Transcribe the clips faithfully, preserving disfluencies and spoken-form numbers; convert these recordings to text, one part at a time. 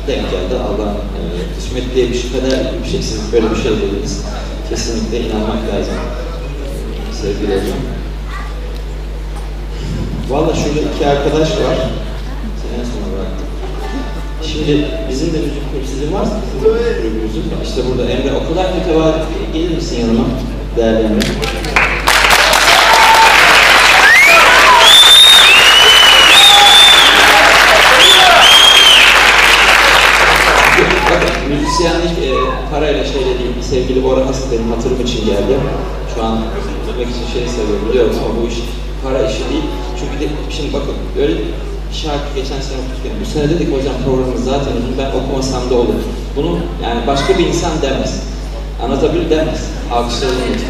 denk geldi. Allah e, kısmet diye bir şey kadar bir şey, siz böyle bir şey dediniz. Kesinlikle inanmak lazım. Sevgili hocam. Valla şurada iki arkadaş var. Sen en sona bıraktın. Şimdi bizim de müzik kulübü, sizin var mı? Kulübümüzün. İşte burada Emre, o kadar mütevazı. Gelir misin yanıma? Değerli Emre. Bakın, müzisyenlik e, parayla şeyle değil, sevgili Bora Hasıl benim hatırım için geldi. Şu an demek için şey seviyorum, biliyorum ama bu iş para işi değil. Çünkü de, şimdi bakın, öyle bir şarkı geçen sene okuduk. Bu sene dedik hocam programımız zaten uzun, ben okumasam da olur. Bunu yani başka bir insan demez. Anlatabilir demez. Alkışlarını için.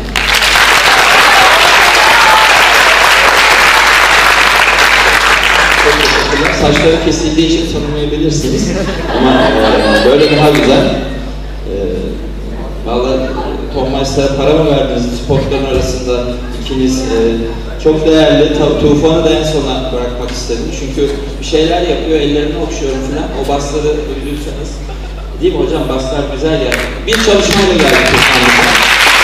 Saçları kesildiği için tanımayabilirsiniz. Ama e, böyle daha güzel. E, Vallahi Tom Meister'a para mı verdiniz spotların arasında ikiniz? E, çok değerli. Tufan'ı da en sona bırakmak istedim. Çünkü bir şeyler yapıyor, ellerini okşuyorum falan. O basları duyduysanız. Değil mi hocam? Baslar güzel yani. Bir çalışmayla geldi Tufan'da.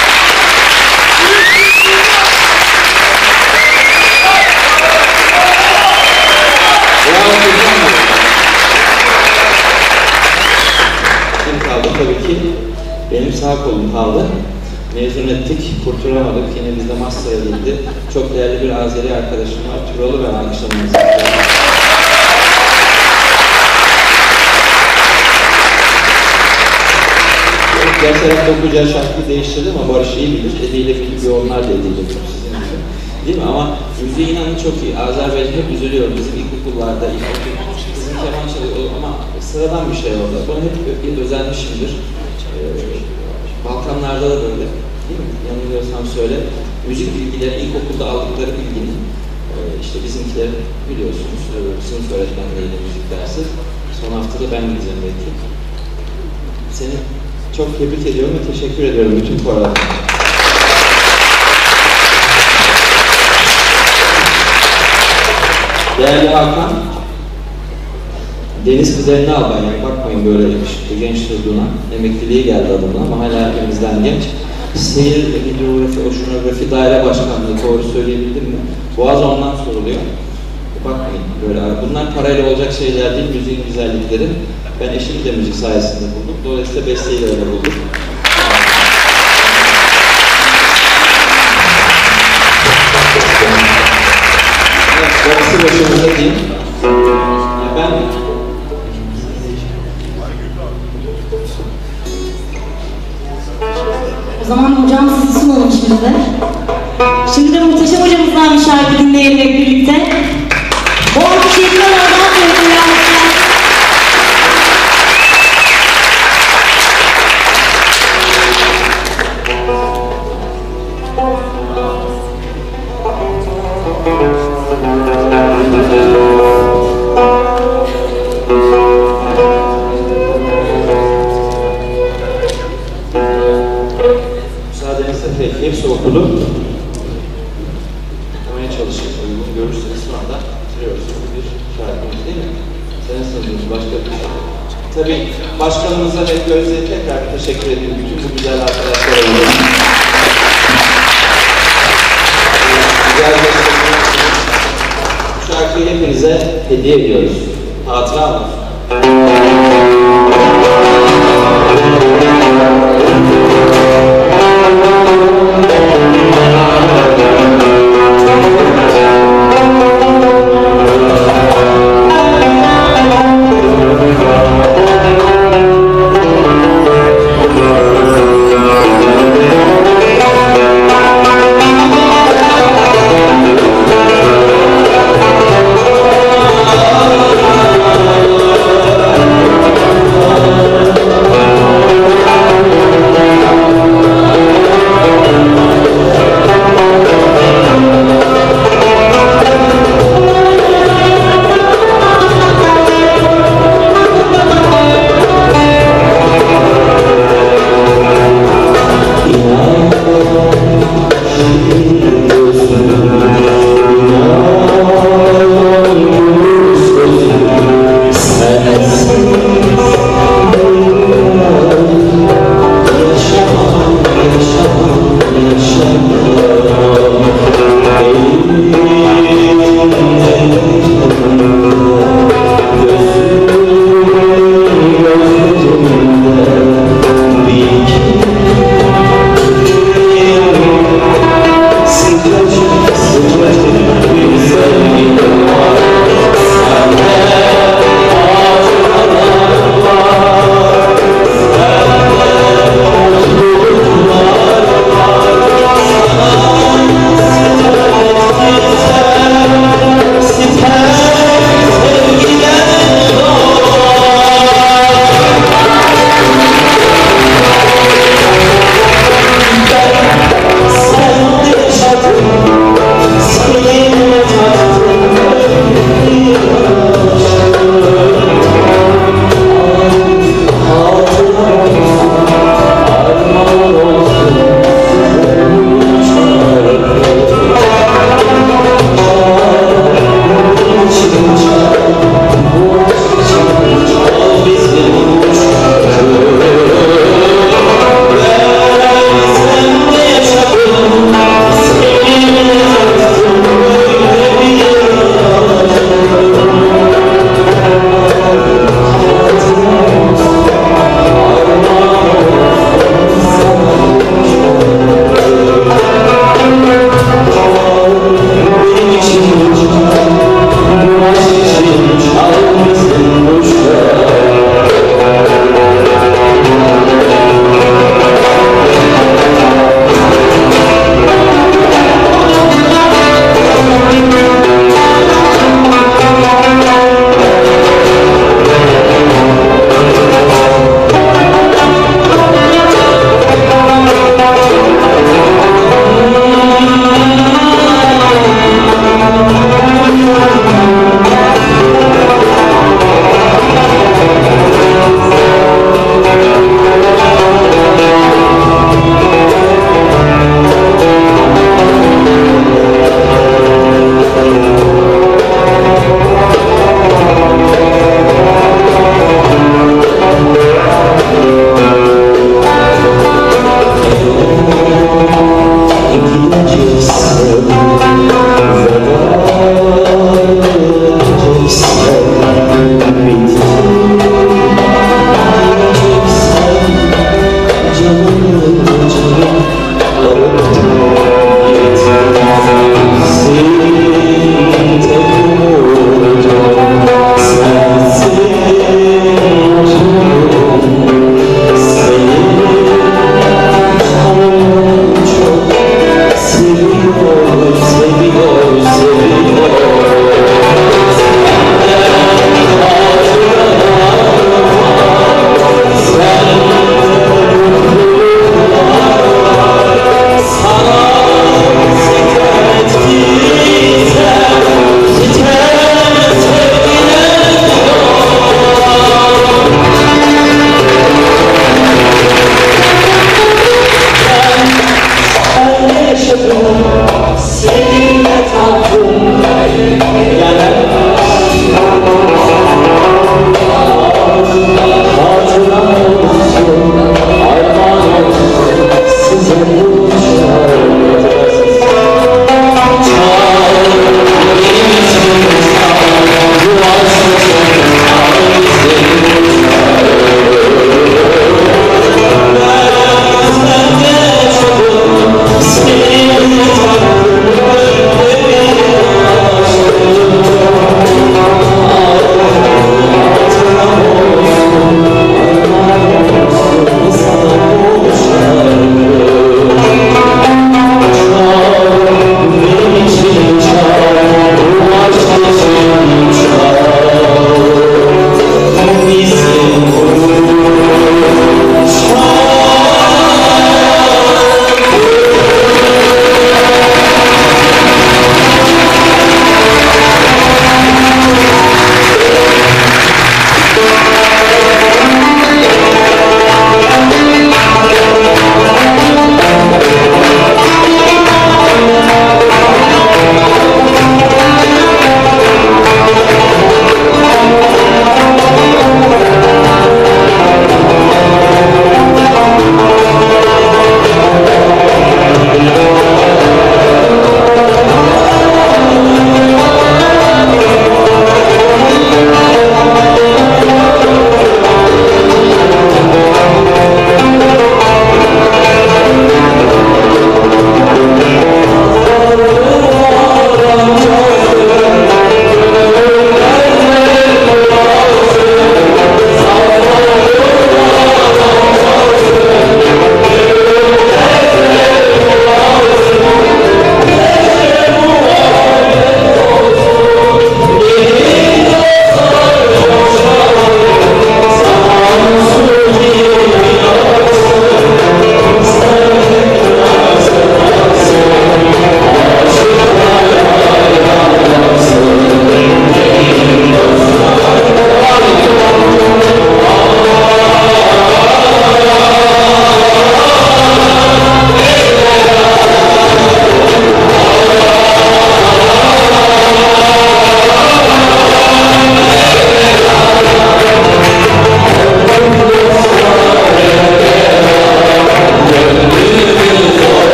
Kim kaldı? Tabii ki benim sağ kolum kaldı. Mezun ettik, kurtulamadık. Yine bizde master edildi. Çok değerli bir Azeri arkadaşım var. Turalı ve alkışlamanızı. Diğer tarafta okuyacağı şarkıyı değiştirdi ama Barış iyi bilir. Ediyle Filip onlar da ediyle bilir. Değil mi? Ama müziği inanın çok iyi. Azerbaycan hep üzülüyor. Bizim ilkokullarda, ilkokul, bizim keman çalıyor ama sıradan bir şey orada. Bana hep özenmişimdir. Ee, Balkanlarda da böyle. Değil mi? Yanılıyorsam söyle. Müzik bilgileri, ilkokulda aldıkları bilginin e, işte bizimkiler biliyorsunuz. E, sınıf öğretmenleriyle müzik dersi. Son haftada ben gideceğim belki. Seni çok tebrik ediyorum ve teşekkür ediyorum bütün koralar. Değerli Hakan, deniz kızarını al ben yani bakmayın böyle yakışıklı genç durduğuna, emekliliği geldi adına ama hala hepimizden genç. Seyir, hidrografi, oşinografi, daire başkanlığı doğru söyleyebildim mi? Boğaz ondan soruluyor. Bakmayın böyle, bunlar parayla olacak şeyler değil, müziğin güzellikleri. Ben eşimi de müzik sayesinde buldum, dolayısıyla besteyi de öyle buldum. Darısı başımıza değil. Ya ben... O zaman hocam sizi sunalım şimdi de. Şimdi de muhteşem hocamızdan bir şarkı dinleyelim hep birlikte. Bu alkış yetkiler oradan söylüyor. Hepsi okudu. Okumaya çalışıyoruz. Uygun görürseniz şu anda bitiriyoruz. Bir şarkımız değil mi? Senin sınıfınız başka bir şey. Tabii başkanımıza ve Gözde'ye tekrar teşekkür ediyorum. Bütün bu güzel arkadaşlar olarak. Güzel gösterdiğiniz için bu şarkıyı hepinize hediye ediyoruz. Hatıra mı?